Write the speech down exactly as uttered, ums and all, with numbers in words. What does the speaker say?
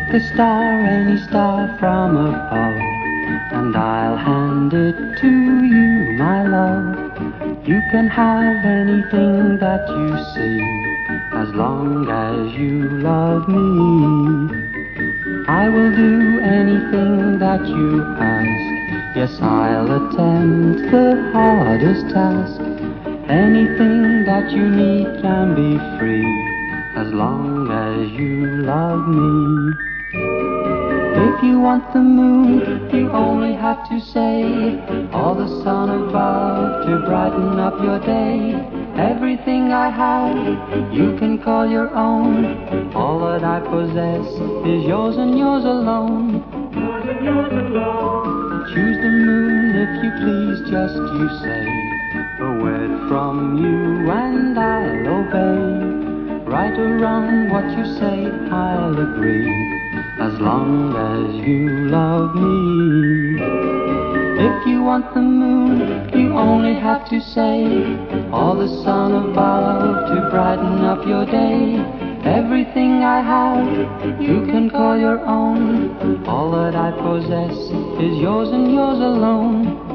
Take a star, any star from above, and I'll hand it to you, my love. You can have anything that you see, as long as you love me. I will do anything that you ask. Yes, I'll attempt the hardest task. Anything that you need can be free, as long as you love me. If you want the moon, you only have to say, or the sun above to brighten up your day. Everything I have, you can call your own. All that I possess is yours and yours alone. Yours and yours alone. Choose the moon if you please, just you say a word from you and I'll obey. Right or wrong, what you say, I'll agree, as long as you love me. If you want the moon, you only have to say, or the sun above to brighten up your day. Everything I have, you can call your own. All that I possess is yours and yours alone.